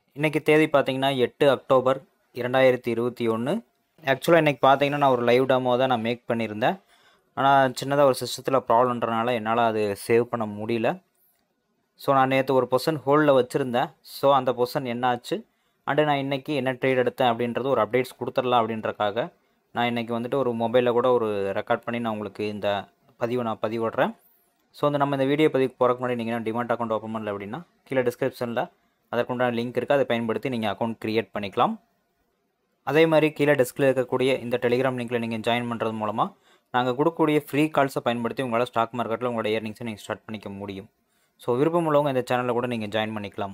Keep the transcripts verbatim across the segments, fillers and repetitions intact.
இன்றைக்கி தேதி பார்த்தீங்கன்னா எட்டு அக்டோபர் இரண்டாயிரத்தி இருபத்தி ஒன்று. ஆக்சுவலாக இன்றைக்கி பார்த்தீங்கன்னா நான் ஒரு லைவ் டெமோ தான் நான் மேக் பண்ணியிருந்தேன். ஆனால் சின்னதாக ஒரு சிஸ்டத்தில் ப்ராப்ளம்ன்றனால என்னால் அது சேவ் பண்ண முடியல. ஸோ நான் நேற்று ஒரு பொசிஷன் ஹோல்டில் வச்சுருந்தேன். ஸோ அந்த பொசிஷன் என்ன ஆச்சு அண்டு நான் இன்றைக்கி என்ன ட்ரேட் எடுத்தேன் அப்படின்றது ஒரு அப்டேட்ஸ் கொடுத்துடலாம் அப்படின்றக்காக நான் இன்றைக்கி வந்துட்டு ஒரு மொபைலில் கூட ஒரு ரெக்கார்ட் பண்ணி நான் உங்களுக்கு இந்த பதிவை நான் பதிவிடுறேன். ஸோ வந்து நம்ம இந்த வீடியோ பதிவுக்கு போகிறக்கு முன்னாடி நீங்கள் டிமாட் அக்கௌண்ட் ஓப்பன் பண்ணல அப்படின்னா கீழே டிஸ்கிரிப்ஷனில் அதற்குண்டான லிங்க் இருக்குது. அதை பயன்படுத்தி நீங்கள் அக்கௌண்ட் க்ரியேட் பண்ணிக்கலாம். அதே மாதிரி கீழே டெஸ்கில் இருக்கக்கூடிய இந்த டெலிகிராம் லிங்க்கில் நீங்கள் ஜாயின் பண்ணுறது மூலமாக நாங்கள் கொடுக்கக்கூடிய ஃப்ரீ கால்ஸை பயன்படுத்தி உங்களால் ஸ்டாக் மார்க்கெட்டில் உங்களோட ஏர்னிங்ஸை நீங்கள் ஸ்டார்ட் பண்ணிக்க முடியும். ஸோ விருப்பம் உள்ளவங்க இந்த சேனலில் கூட நீங்கள் ஜாயின் பண்ணிக்கலாம்.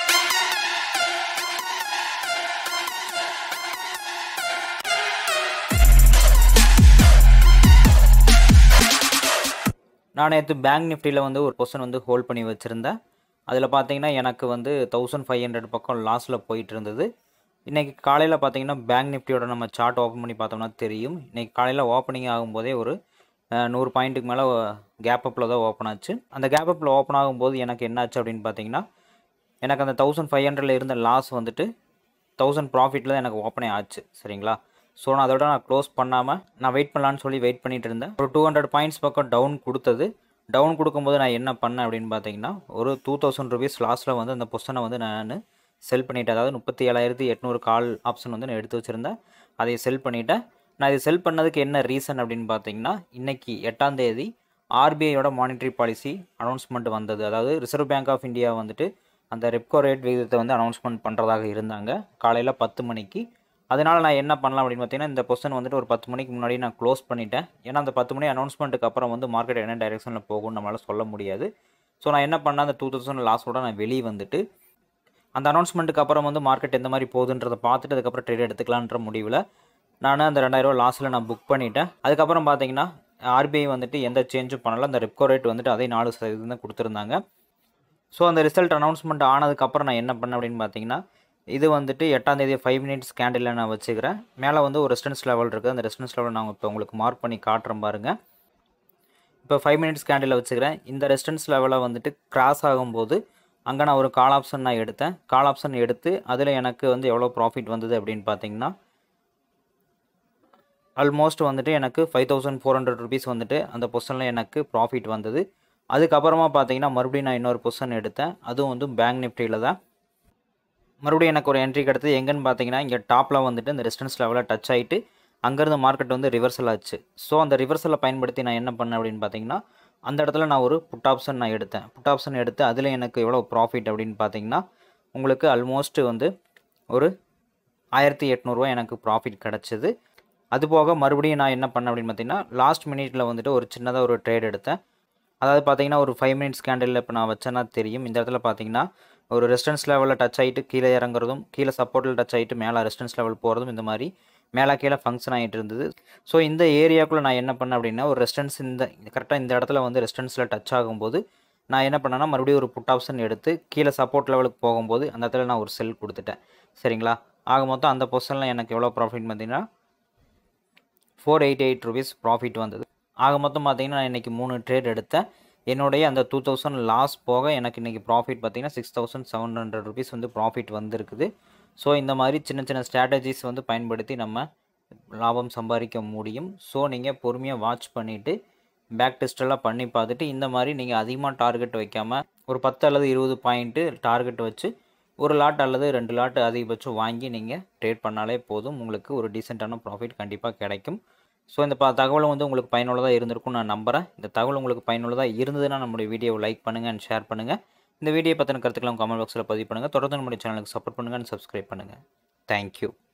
நான் நேற்று பேங்க் நிஃப்டியில் வந்து ஒரு பொசிஷன் வந்து ஹோல்ட் பண்ணி வச்சுருந்தேன். அதில் பார்த்தீங்கன்னா எனக்கு வந்து தௌசண்ட் ஃபைவ் ஹண்ட்ரட் பக்கம் லாஸில் போயிட்டு இருந்தது. இன்றைக்கி காலையில் பார்த்தீங்கன்னா பேங்க் நிஃப்டியோட நம்ம சார்ட் ஓப்பன் பண்ணி பார்த்தோம்னா தெரியும். இன்றைக்கி காலையில் ஓப்பனிங் ஆகும்போதே ஒரு நூறு பாயிண்ட்டுக்கு மேலே கேப் அப்பில் தான் ஓப்பன் ஆச்சு. அந்த கேப் அப்பில் ஓப்பன் ஆகும்போது எனக்கு என்ன ஆச்சு அப்படின்னு பார்த்தீங்கன்னா எனக்கு அந்த தௌசண்ட் ஃபைவ் ஹண்ட்ரடில் இருந்த லாஸ் வந்துட்டு தௌசண்ட் ப்ராஃபிட்டில் தான் எனக்கு ஓப்பனே ஆச்சு. சரிங்களா? ஸோ நான் அதோட நான் க்ளோஸ் பண்ணாமல் நான் வெயிட் பண்ணலான்னு சொல்லி வெயிட் பண்ணிகிட்டு இருந்தேன். ஒரு டூ ஹண்ட்ரட் பாயிண்ட்ஸ் பக்கம் டவுன் கொடுத்தது. டவுன் கொடுக்கும்போது நான் என்ன பண்ணேன் அப்படின்னு பார்த்தீங்கன்னா ஒரு டூ தௌசண்ட் ருபீஸ் லாஸில் வந்து அந்த பொசிஷனை வந்து நான் செல் பண்ணிவிட்டேன். அதாவது முப்பத்தி ஏழாயிரத்தி எட்நூறு கால் ஆப்ஷன் வந்து நான் எடுத்து வச்சுருந்தேன். அதை செல் பண்ணிவிட்டேன். நான் இதை செல் பண்ணதுக்கு என்ன ரீசன் அப்படின்னு பார்த்தீங்கன்னா இன்றைக்கி எட்டாம் தேதி ஆர்பிஐயோட மானிட்டரி பாலிசி அனௌன்ஸ்மெண்ட் வந்தது. அதாவது ரிசர்வ் பேங்க் ஆஃப் இந்தியா வந்துட்டு அந்த ரெப்கோ ரேட் விகிதத்தை வந்து அனௌன்ஸ்மெண்ட் பண்ணுறதாக இருந்தாங்க காலையில் பத்து மணிக்கு. அதனால் நான் என்ன பண்ணலாம் அப்படின்னு பார்த்தீங்கன்னா இந்த பொசிஷன் வந்துட்டு ஒரு பத்து மணிக்கு முன்னாடி நான் க்ளோஸ் பண்ணிட்டேன். ஏன்னா அந்த பத்து மணி அனௌன்ஸ்மெண்ட்டுக்கு அப்புறம் வந்து மார்க்கெட் என்ன டைரெக்ஷனில் போகும்னு நம்மளால் சொல்ல முடியாது. ஸோ நான் என்ன பண்ணேன், அந்த டூ தௌசண்ட் லாஸோட நான் வெளியே வந்துட்டு அந்த அனௌன்ஸ்மெண்ட்டுக்கு அப்புறம் வந்து மார்க்கெட் எந்த மாதிரி போகுதுன்றதை பார்த்துட்டு அதுக்கப்புறம் ட்ரேட் எடுத்துக்கலான்ற முடிவில் நான் அந்த ரெண்டாயிரரூவா லாஸில் நான் புக் பண்ணிட்டேன். அதுக்கப்புறம் பார்த்தீங்கன்னா ஆர்பிஐ வந்துட்டு எந்த சேஞ்சும் பண்ணல. அந்த ரெப்கோ ரேட் வந்துட்டு அதே நாலு சதவீதம் தான் கொடுத்துருந்தாங்க. ஸோ அந்த ரிசல்ட் அனௌன்ஸ்மெண்ட் ஆனதுக்கப்புறம் நான் என்ன பண்ணேன் அப்படின்னு பார்த்தீங்கன்னா இது வந்துட்டு எட்டாம் தேதி ஃபைவ் மினிட்ஸ் கேண்டில் நான் வச்சுக்கிறேன். மேலே வந்து ஒரு ரெசிஸ்டன்ஸ் லெவல் இருக்குது. அந்த ரெசிஸ்டன்ஸ் லெவல் நான் இப்போ உங்களுக்கு மார்க் பண்ணி காட்டுறேன் பாருங்கள். இப்போ ஃபைவ் மினிட்ஸ் கேண்டில் வச்சுக்கிறேன். இந்த ரெசிஸ்டன்ஸ் லெவலை வந்துட்டு கிராஸ் ஆகும்போது அங்கே நான் ஒரு கால் ஆப்ஷன் நான் எடுத்தேன். கால் ஆப்ஷன் எடுத்து அதில் எனக்கு வந்து எவ்வளோ ப்ராஃபிட் வந்தது அப்படின்னு பார்த்தீங்கன்னா ஆல்மோஸ்ட் வந்துட்டு எனக்கு five thousand four hundred rupees வந்துட்டு அந்த பொசிஷனில் எனக்கு ப்ராஃபிட் வந்தது. அதுக்கப்புறமா பார்த்தீங்கன்னா மறுபடியும் நான் இன்னொரு பொசிஷன் எடுத்தேன். அதுவும் வந்து பேங்க் நிஃப்டியில் தான். மறுபடியும் எனக்கு ஒரு என்ட்ரி கிடத்தது. எங்கன்னு பார்த்தீங்கன்னா இங்கே டாப்பில் வந்துட்டு இந்த ரெசிஸ்டன்ஸ் லெவலில் டச் ஆகிட்டு அங்கேருந்து மார்க்கெட் வந்து ரிவர்சல் ஆச்சு. ஸோ அந்த ரிவர்சலை பயன்படுத்தி நான் என்ன பண்ணேன் அப்படின்னு பார்த்தீங்கன்னா அந்த இடத்துல நான் ஒரு புட் ஆப்ஷன் நான் எடுத்தேன். புட் ஆப்ஷன் எடுத்து அதில் எனக்கு எவ்வளோ ப்ராஃபிட் அப்படின்னு பார்த்தீங்கன்னா உங்களுக்கு ஆல்மோஸ்ட் வந்து ஒரு ஆயிரத்தி எட்நூறுவா எனக்கு ப்ராஃபிட் கிடச்சிது. அதுபோக மறுபடியும் நான் என்ன பண்ணேன் அப்படின்னு பார்த்தீங்கன்னா லாஸ்ட் மினிட்ல வந்துட்டு ஒரு சின்னதாக ஒரு ட்ரேட் எடுத்தேன். அதாவது பார்த்தீங்கன்னா ஒரு ஃபைவ் மினிட்ஸ் கேண்டில் இப்போ நான் வச்சேன்னா தெரியும். இந்த இடத்துல பார்த்தீங்கன்னா ஒரு ரெசிஸ்டன்ஸ் லெவலில் டச் ஆகிட்டு கீழே இறங்குறதும் கீழே சப்போர்ட்டில் டச் ஆகிட்டு மேலே ரெசிஸ்டன்ஸ் லெவல் போகிறதும் இந்த மாதிரி மேலே கீழே ஃபங்க்ஷன் ஆகிட்டு இருந்தது. ஸோ இந்த ஏரியாக்குள்ளே நான் என்ன பண்ணேன் அப்படின்னா ஒரு ரெசிஸ்டன்ஸ் இந்த கரெக்டாக இந்த இடத்துல வந்து ரெசிஸ்டன்ஸில் டச் ஆகும்போது நான் என்ன பண்ணேன்னா மறுபடியும் ஒரு புட் ஆப்ஷன் எடுத்து கீழே சப்போர்ட் லெவலுக்கு போகும்போது அந்த இடத்துல நான் ஒரு செல் கொடுத்துட்டேன். சரிங்களா? ஆக மொத்தம் அந்த பொசிஷனில் எனக்கு எவ்வளோ ப்ராஃபிட் பார்த்தீங்கன்னா four eighty eight rupees profit வந்தது. ஆக மொத்தம் பார்த்தீங்கன்னா நான் இன்றைக்கி மூணு ட்ரேட் எடுத்தேன். என்னுடைய அந்த டூ தௌசண்ட் லாஸ் போக எனக்கு இன்றைக்கி ப்ராஃபிட் பார்த்தீங்கன்னா six thousand seven hundred rupees வந்து ப்ராஃபிட் வந்திருக்குது. ஸோ இந்த மாதிரி சின்ன சின்ன ஸ்ட்ராட்டஜிஸ் வந்து பயன்படுத்தி நம்ம லாபம் சம்பாதிக்க முடியும். ஸோ நீங்கள் பொறுமையாக வாட்ச் பண்ணிவிட்டு பேக் டெஸ்ட்டெல்லாம் பண்ணி பார்த்துட்டு இந்த மாதிரி நீங்கள் அதிகமாக டார்கெட் வைக்காமல் ஒரு பத்து அல்லது இருபது பாயிண்ட்டு டார்கெட் வச்சு ஒரு லாட் அல்லது ரெண்டு லாட் அதிகபட்சம் வாங்கி நீங்கள் ட்ரேட் பண்ணாலே போதும். உங்களுக்கு ஒரு டீசெண்டான ப்ராஃபிட் கண்டிப்பாக கிடைக்கும். ஸோ இந்த ப தகவலும் வந்து உங்களுக்கு பயனுள்ளதாக இருந்திருக்கும் நான் நம்புகிறேன். இந்த தகவல் உங்களுக்கு பயனுள்ளதாக இருந்ததுன்னா நம்மளுடைய வீடியோவை லைக் பண்ணுங்கள் அண்ட் ஷேர் பண்ணுங்கள். இந்த வீடியோ பற்றின கருத்துக்களை கமெண்ட் பாக்ஸில் பதிவு பண்ணுங்கள். தொடர்ந்து நம்முடைய சேனலுக்கு சப்போர்ட் பண்ணுங்கள் அண்ட் சப்ஸ்கிரைப் பண்ணுங்கள். தேங்க்யூ.